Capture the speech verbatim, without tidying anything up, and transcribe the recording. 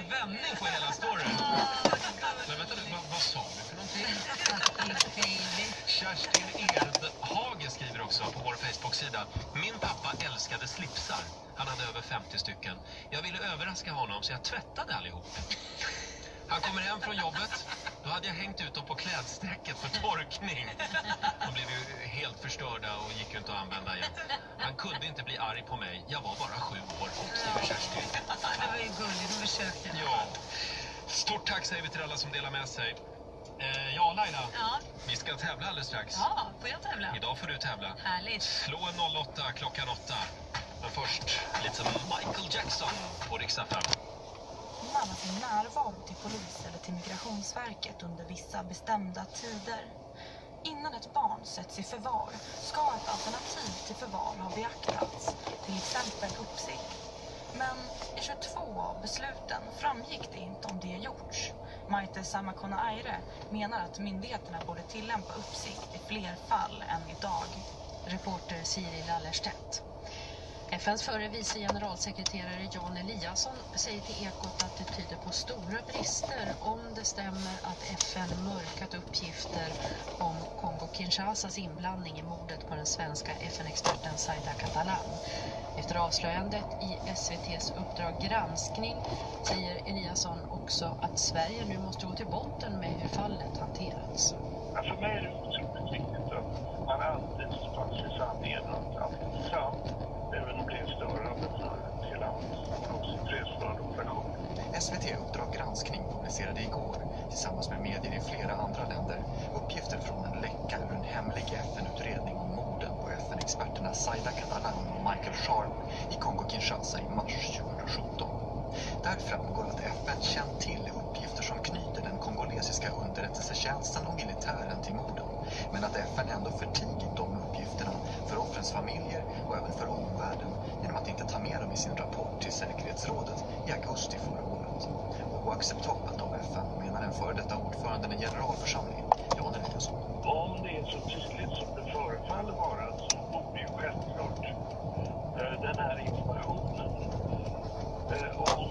vändning på hela storyn. Men vänta nu, vad, vad sa du för någonting? Kerstin Erdhage skriver också på vår Facebook-sida. Min pappa älskade slipsar. Han hade över femtio stycken. Jag ville överraska honom så jag tvättade allihop. Han kommer hem från jobbet. Då hade jag hängt ut dem på klädsträcket för torkning. De blev ju helt förstörda och gick ju inte att använda igen. Han kunde inte bli arg på mig. Jag var bara sju år, skriver Kerstin. Det var ju gulligt, de försökte. Ja. Stort tack säger vi till alla som delar med sig. Eh, ja, Laila. Ja. Vi ska tävla alldeles strax. Ja, får jag tävla? Idag får du tävla. Härligt. Slå en noll åtta klockan åtta. Men först lite Michael Jackson på Rix F M. Man har sin närvaro till polis eller till Migrationsverket under vissa bestämda tider. Innan ett barn sätts i förvar ska ett alternativ till förvar ha beaktats, till exempel uppsikt. Men i tjugotvå av besluten framgick det inte om det gjorts. Maite Samakona Aire menar att myndigheterna borde tillämpa uppsikt i fler fall än idag. Reporter Siri Lallerstedt. F N:s förre vice generalsekreterare Jan Eliasson säger till Ekot att det tyder på stora brister om det stämmer att F N mörkat uppgifter om Kongo-Kinshasas inblandning i mordet på den svenska F N-experten Zaida Catalan. Efter avslöjandet i S V T:s Uppdrag granskning säger Eliasson också att Sverige nu måste gå till botten med hur fallet hanterats. Ja, för mig är det otroligt viktigt att man alltid står fast vid sanningen och allt är sant. Även om det är störande för hela också fredsförande operationer. S V T Uppdrag granskning publicerade igår tillsammans med medier i flera andra länder uppgifter från en läcka ur en hemlig F N-utredning om morden på F N-experterna Zaida Catalan och Michael Sharp i Kongo-Kinshasa i mars tjugosjutton. Där framgår att F N känt till uppgifter som knyter den kongolesiska underrättelsetjänsten och militären till morden, men att F N ändå förtigit de uppgifterna för offrens familjer och även för omvärlden genom att inte ta med dem i sin rapport till säkerhetsrådet i augusti förra året. Oacceptabelt av F N, menar den före detta ordföranden i generalförsamlingen, Jan Eliasson. Om det är så tydligt som det förefaller vara så borde ju självklart den här informationen om